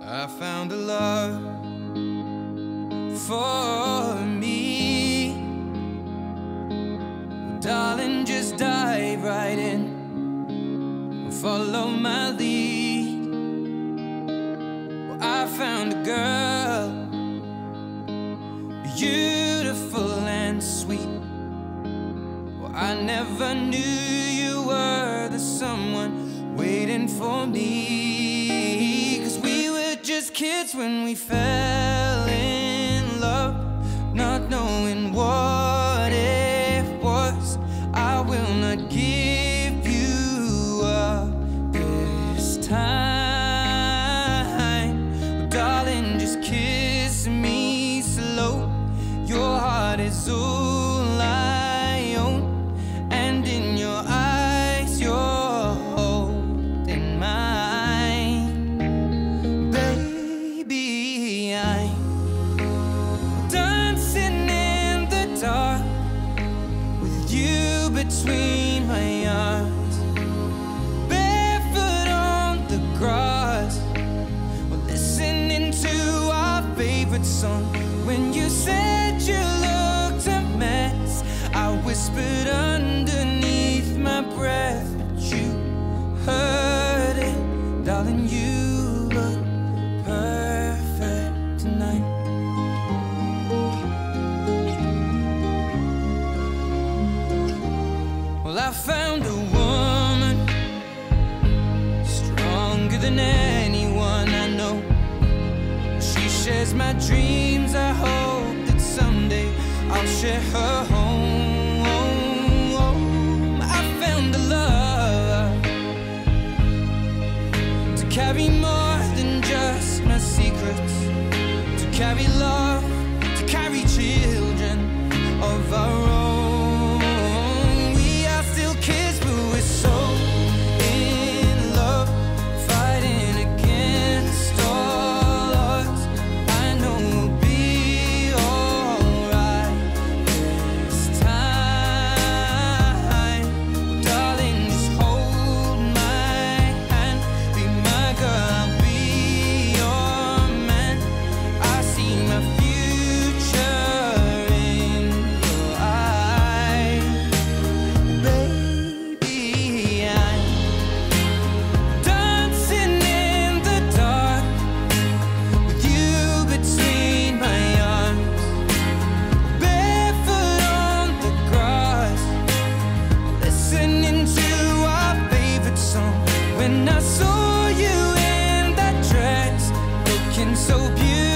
I found a love for me. Well, darling, just dive right in, follow my lead. Well, I found a girl, beautiful and sweet. Well, I never knew you were the someone waiting for me. 'Cause we were just kids when we fell in love, not knowing what it was. I will not give you up this time. Well, darling, just kiss me slow. Your heart is all I own, and in your eyes you're holding mine. Baby, I'm dancing in the dark with you between my arms, barefoot on the grass. We're listening to our favorite song. When you said you looked a mess, I whispered underneath my breath, but you heard it. Darling, you look perfect tonight. Well, I found a woman stronger than anyone I know. She shares my dreams. I hope that someday I'll share her home. I found a love to carry more than just my secrets, to carry love, to carry children of our own. We are still kids, but we're so in love, fighting against all odds. I know we'll be alright this time. Darling, just hold my hand, be my girl, I'll be your man. I see my future in your eyes. Baby, I'm dancing in the dark with you between my arms, barefoot on the grass, listening to our favorite song. When I saw you in that dress, looking so beautiful,